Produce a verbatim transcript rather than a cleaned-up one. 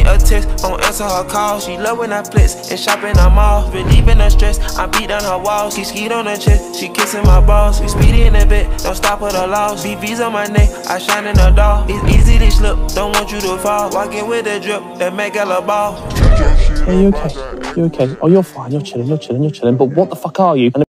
a text, don't answer her calls. She love when I flex and shop in her mall. Relieving her stress, I beat down her walls. She skied on her chest, she kissing my balls. We speedy in the bed, don't stop at the loss. B V's on my neck, I shine in the dark. It's easy to slip, don't want you to fall. Walking with the drip, that make Gala ball. Are you okay? You okay? Oh, you're fine, you're chilling, you're chilling, you're chilling. But what the fuck are you?